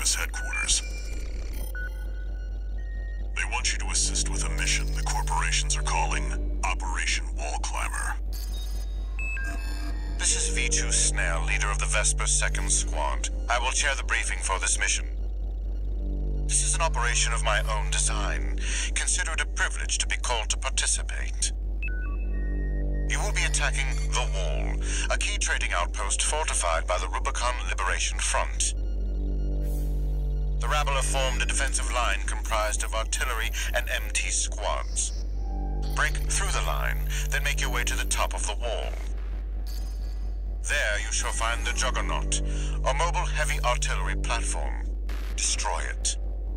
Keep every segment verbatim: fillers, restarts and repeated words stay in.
Arquebus headquarters. They want you to assist with a mission the corporations are calling Operation Wall Climber. This is V two Snell, leader of the Vesper Second Squad. I will chair the briefing for this mission. This is an operation of my own design. Consider it a privilege to be called to participate. You will be attacking The Wall, a key trading outpost fortified by the Rubicon Liberation Front. The rabble have formed a defensive line comprised of artillery and M T squads. Break through the line, then make your way to the top of the wall. There you shall find the Juggernaut, a mobile heavy artillery platform. Destroy it.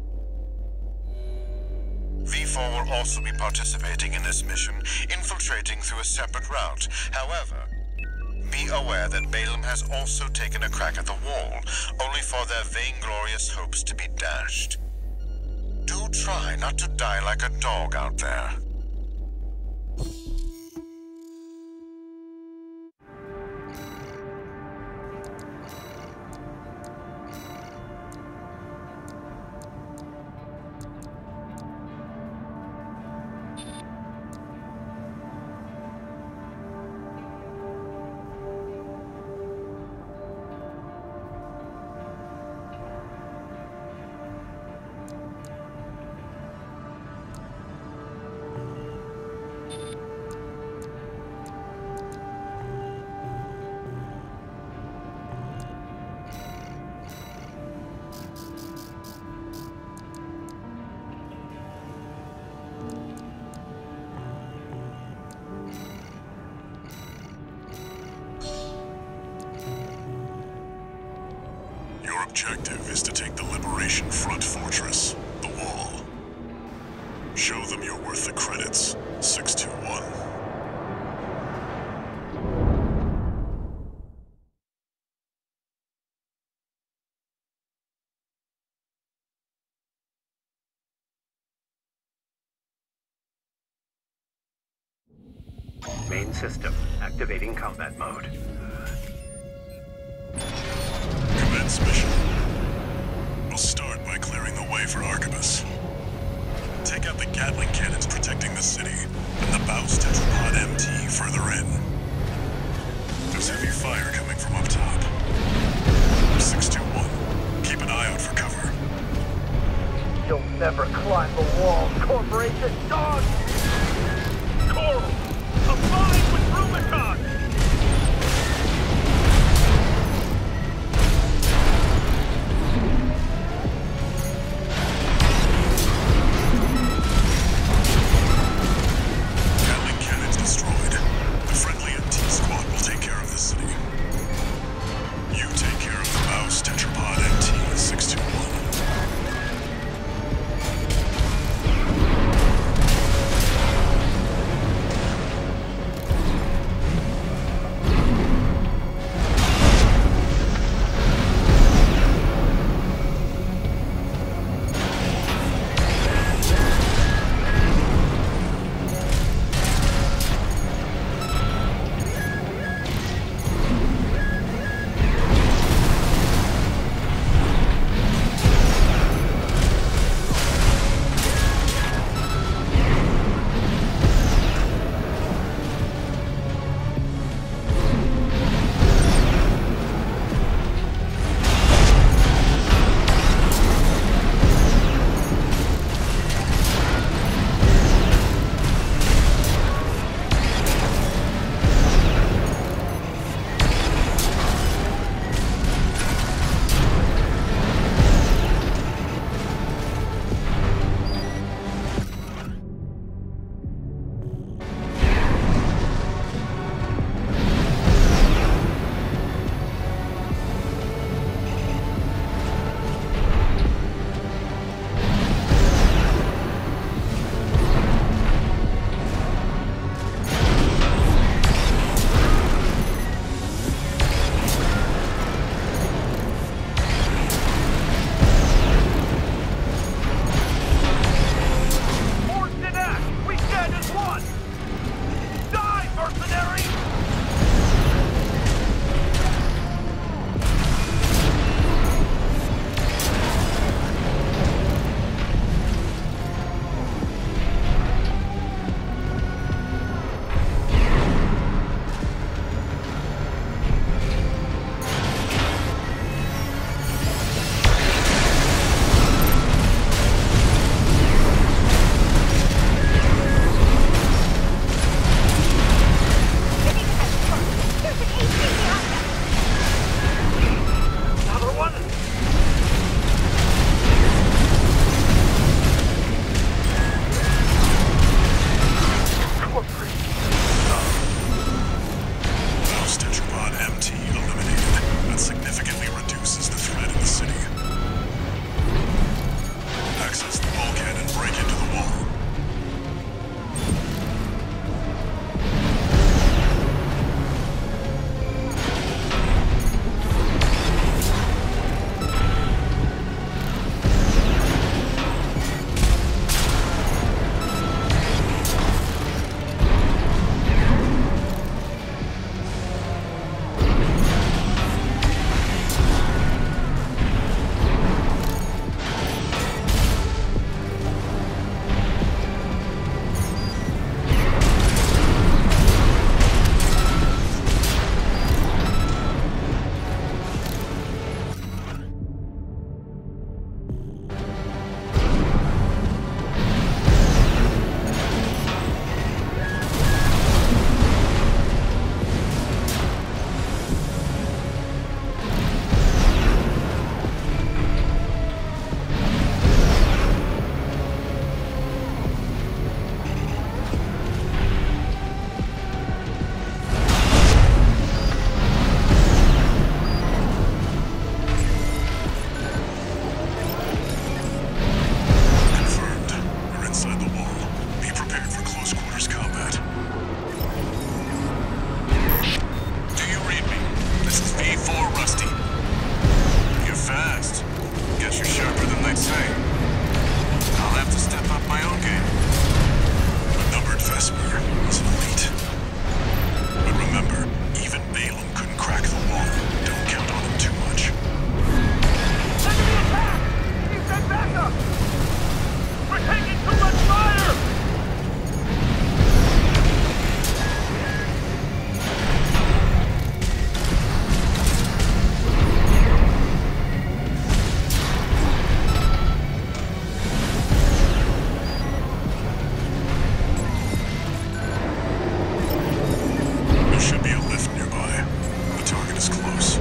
V four will also be participating in this mission, infiltrating through a separate route. However, be aware that Balaam has also taken a crack at the wall, only for their vainglorious hopes to be dashed. Do try not to die like a dog out there. Your objective is to take the Liberation Front fortress, the Wall. Show them you're worth the credits, six two one. Main system, activating combat mode. Commence mission. We'll start by clearing the way for Arquebus. Take out the Gatling cannons protecting the city, and the Baus Tetrapod M T further in. There's heavy fire coming from up top. six two one, keep an eye out for cover. You'll never climb the wall, Corporation dog! Coral! Combine with Rubicon! Gatling cannons destroyed. The friendly M T squad will take care of the city. You take care of the Baus Tetrapod M T with six two one. can't say. I'll have to step up my own game. A numbered Vesper is elite. But remember, even Balaam couldn't crack the wall. Don't count on him too much. Enemy attack! You send backup! We're taking too much fire! There should be a lift nearby. The target is close.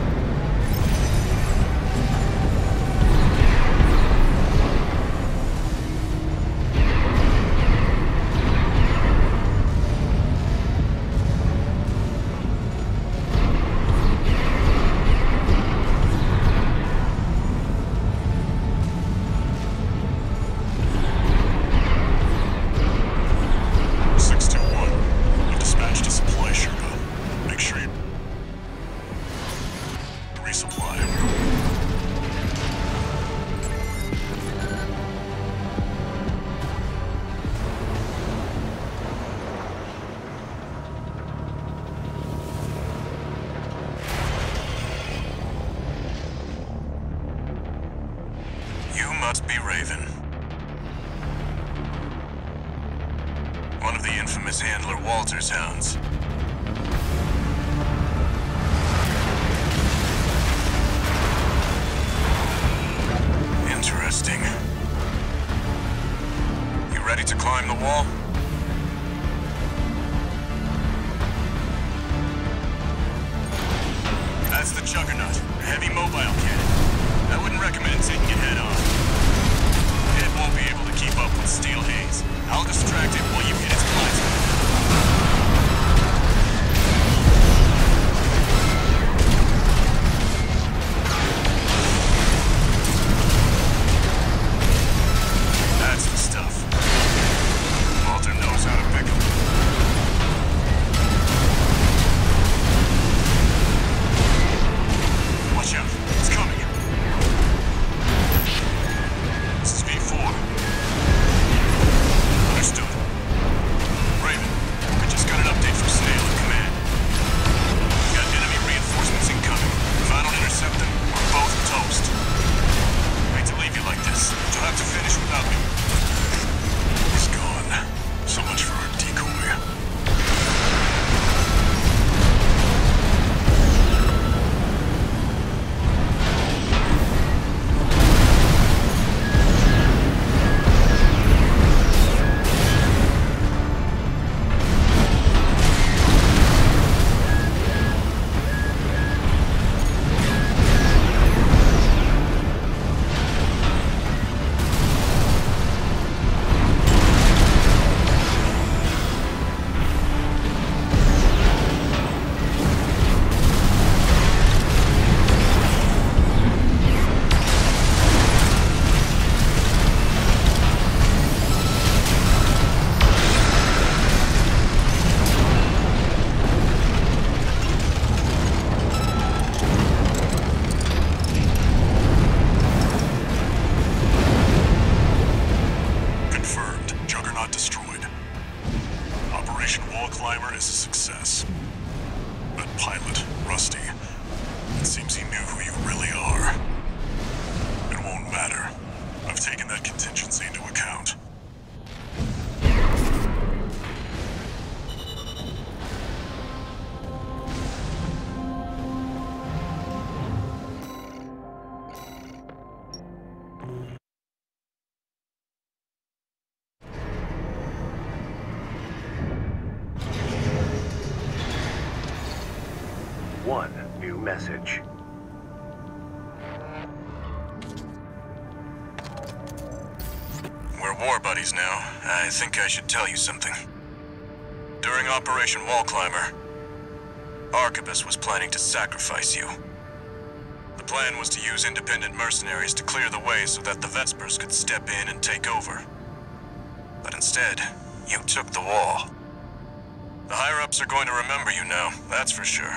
six two one. I've dispatched a supply Sherpa. Make sure you resupply. You must be Raven. One of the infamous handler Walter's hounds. Interesting. You ready to climb the wall? That's the Juggernaut, a heavy mobile cannon. I wouldn't recommend taking it head on. It won't be able to keep up with Steel Haze. I'll distract it while you hit its plasma. That's the stuff. Walter knows how to pick 'em. Watch out. It's coming. This is V four. Understood. Raven, I just got an update from Snail in command. Got enemy reinforcements incoming. If I don't intercept them, we're both toast. Hate to leave you like this. You'll have to finish without me. He's gone. So much for our decoy. Confirmed. Juggernaut destroyed. Operation Wall Climber is a success. But pilot, Rusty, it seems he knew who you really are. It won't matter. I've taken that contingency into account. One new message. We're war buddies now. I think I should tell you something. During Operation Wall Climber, Arquebus was planning to sacrifice you. The plan was to use independent mercenaries to clear the way so that the Vespers could step in and take over. But instead, you took the wall. The higher-ups are going to remember you now, that's for sure.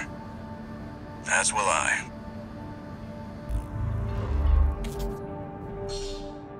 As will I.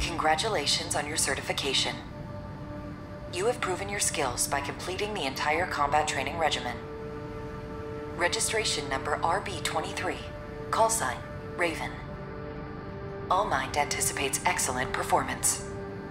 Congratulations on your certification. You have proven your skills by completing the entire combat training regimen. Registration number R B twenty-three. Call sign, Raven. All-Mind anticipates excellent performance.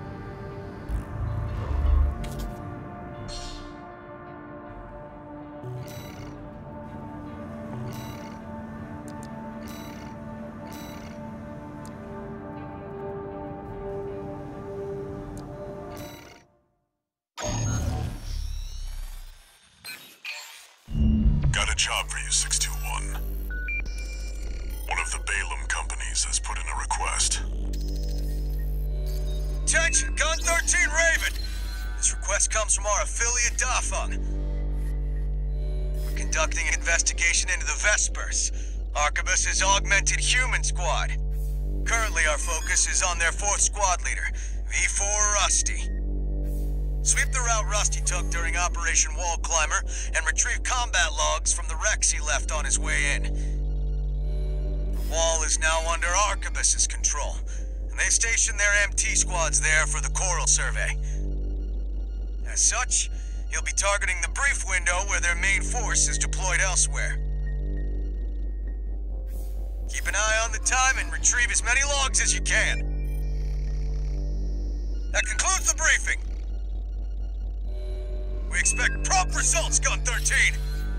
Got a job for you, six two one. One of the Balaam companies has put in a request. Attention, Gun thirteen Raven! This request comes from our affiliate Dafeng. We're conducting an investigation into the Vespers, Arquebus's augmented human squad. Currently our focus is on their fourth squad leader, V four Rusty. Sweep the route Rusty took during Operation Wall Climber and retrieve combat logs from the wrecks he left on his way in. The wall is now under Arquebus's control, and they stationed their M T squads there for the Coral survey. As such, you'll be targeting the brief window where their main force is deployed elsewhere. Keep an eye on the time and retrieve as many logs as you can. That concludes the briefing. We expect prompt results, Gun thirteen!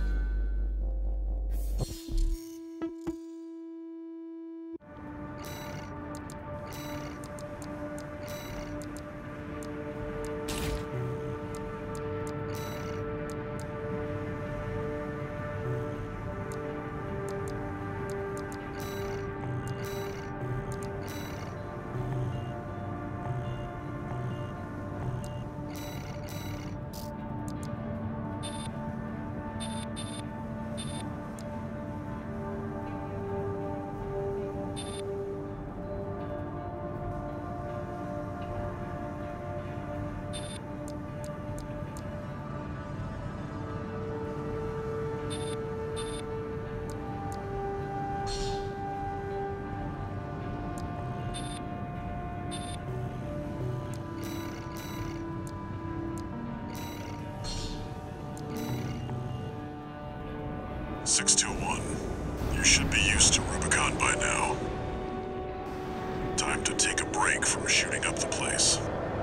six two one, you should be used to Rubicon by now. Time to take a break from shooting up the place.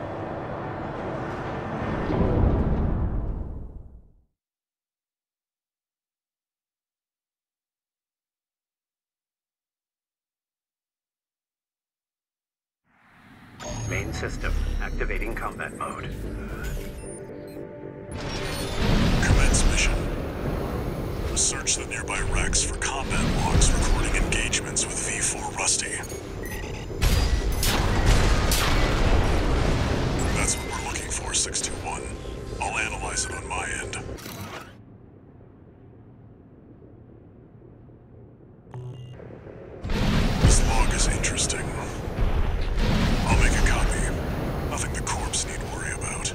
Main system activating combat mode. Commence mission. Search the nearby wrecks for combat logs recording engagements with V four Rusty. That's what we're looking for, six two one. I'll analyze it on my end. This log is interesting. I'll make a copy. Nothing the corpse need worry about.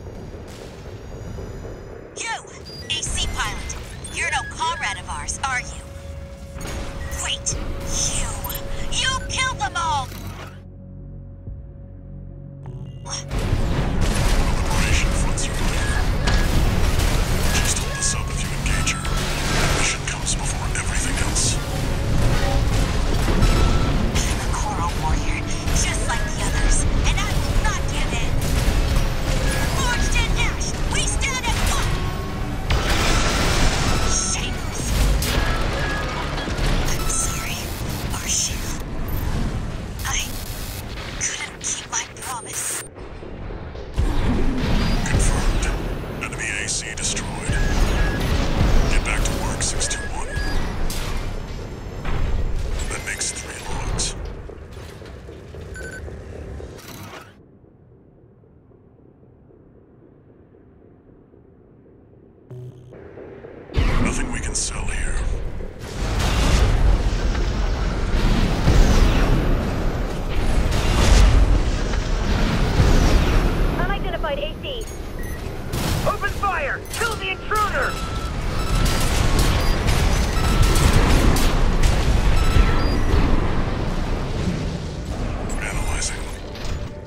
You! A C pilot! You're no comrade of ours, are you? Wait! You! You killed them all! Operation Foot Survivor. Just hold us up if you engage her. The mission comes before everything else. I'm a Coral warrior, just like the others, and I will not give in! Forged in ash, we stand at one! Shameless. I'm sorry, Arshil. I couldn't keep my promise. Confirmed. Enemy A C destroyed. Get back to work, six two one. That makes three logs. Nothing we can sell here. Unidentified A C. Open fire! Kill the intruder! Analyzing.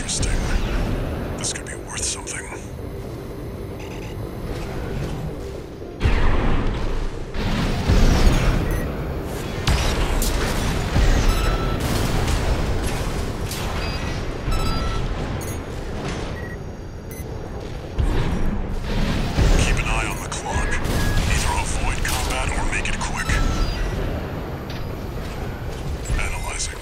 Interesting. This could be worth something. Keep an eye on the clock. Either avoid combat or make it quick. Analyzing.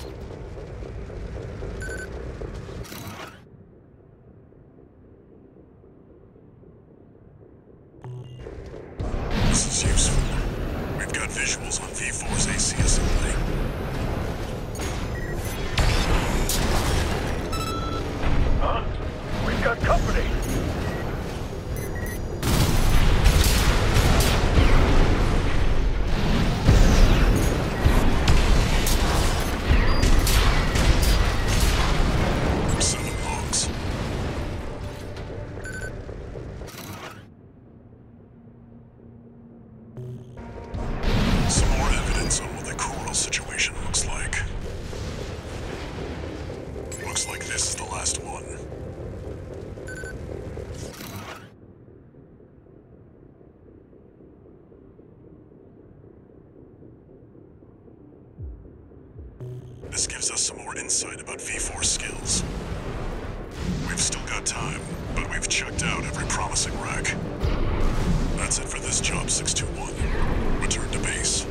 This is useful. We've got visuals on V four's A C assembly. Huh? We've got company. I'm sending logs. Some more evidence on what the coral situation looks like. Looks like this is the last one. This gives us some more insight about V four skills. We've still got time, but we've checked out every promising rack. That's it for this job, six two one. Return to base.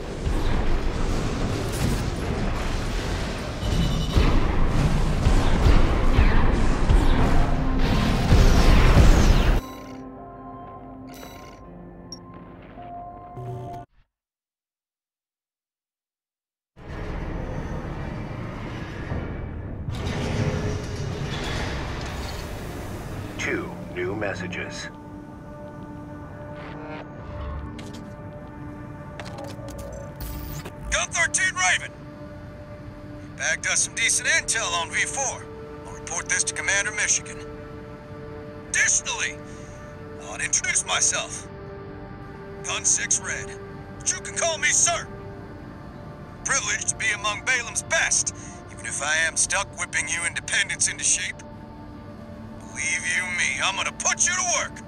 Two new messages. Gun thirteen Raven! Bagged us some decent intel on V four. I'll report this to Commander Michigan. Additionally, I want to introduce myself. Gun six Red. But you can call me Sir. Privileged to be among Balaam's best, even if I am stuck whipping you independents into shape. Believe you me, I'm gonna put you to work.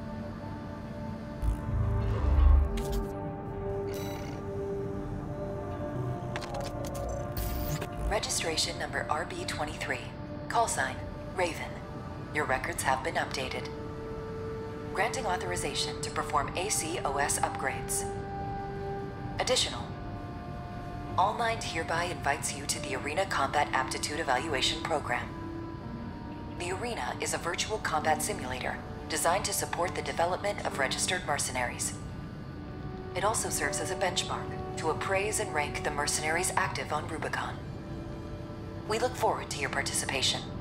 Registration number R B twenty-three. Call sign, Raven. Your records have been updated. Granting authorization to perform A C O S upgrades. Additional. All Mind hereby invites you to the Arena Combat Aptitude Evaluation Program. The Arena is a virtual combat simulator designed to support the development of registered mercenaries. It also serves as a benchmark to appraise and rank the mercenaries active on Rubicon. We look forward to your participation.